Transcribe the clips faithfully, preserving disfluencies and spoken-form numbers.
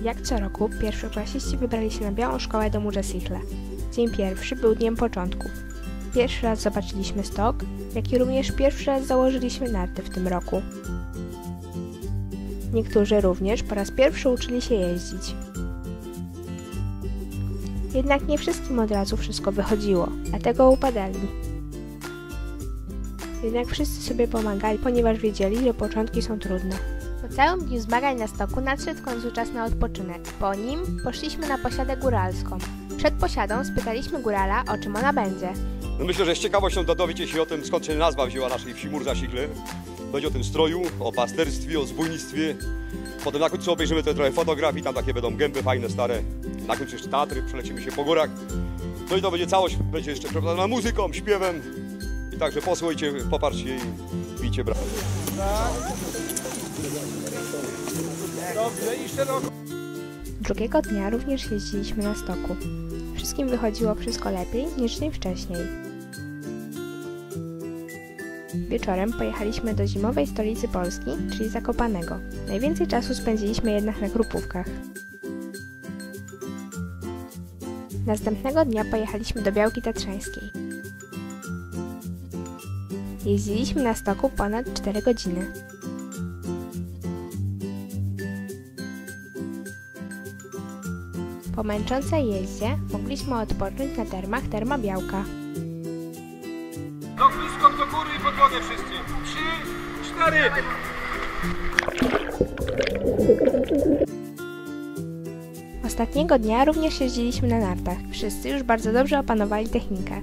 Jak co roku, pierwszoklasiści wybrali się na Białą Szkołę do Murze-Sichle. Dzień pierwszy był dniem początków. Pierwszy raz zobaczyliśmy stok, jak i również pierwszy raz założyliśmy narty w tym roku. Niektórzy również po raz pierwszy uczyli się jeździć. Jednak nie wszystkim od razu wszystko wychodziło, dlatego upadali. Jednak wszyscy sobie pomagali, ponieważ wiedzieli, że początki są trudne. Po całym dniu zmagań na stoku nadszedł w końcu czas na odpoczynek. Po nim poszliśmy na posiadę góralską. Przed posiadą spytaliśmy górala, o czym ona będzie. No myślę, że z ciekawością dowiecie się o tym, skąd się nazwa wzięła naszej wsi Murza-Sichle. Będzie o tym stroju, o pasterstwie, o zbójnictwie. Potem na końcu obejrzymy te trochę fotografii, tam takie będą gęby fajne, stare. Na końcu jeszcze Tatry, przelecimy się po górach. No i to będzie całość, będzie jeszcze przeprowadzona muzyką, śpiewem. I także posłuchajcie, popatrzcie i bijcie brawo. Dobrze i szeroko. Drugiego dnia również jeździliśmy na stoku. Wszystkim wychodziło wszystko lepiej niż dzień wcześniej. Wieczorem pojechaliśmy do zimowej stolicy Polski, czyli Zakopanego. Najwięcej czasu spędziliśmy jednak na grupówkach. Następnego dnia pojechaliśmy do Białki Tatrzańskiej. Jeździliśmy na stoku ponad cztery godziny. Po męczącej jeździe mogliśmy odpocząć na termach Terma Białka. Ognisko do góry i pod wodę wszyscy. Trzy, cztery. Ostatniego dnia również jeździliśmy na nartach. Wszyscy już bardzo dobrze opanowali technikę.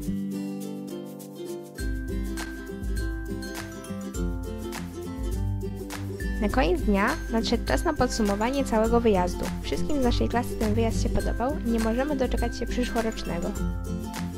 Na koniec dnia nadszedł czas na podsumowanie całego wyjazdu. Wszystkim z naszej klasy ten wyjazd się podobał i nie możemy doczekać się przyszłorocznego.